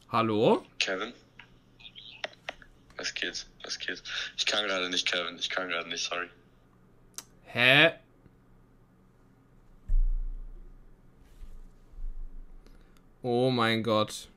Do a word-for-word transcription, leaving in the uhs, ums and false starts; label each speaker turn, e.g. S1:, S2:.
S1: Hallo?
S2: Kevin? Was geht? Was geht? Ich kann gerade nicht, Kevin. Ich kann gerade nicht, sorry.
S1: Hä? Oh mein Gott.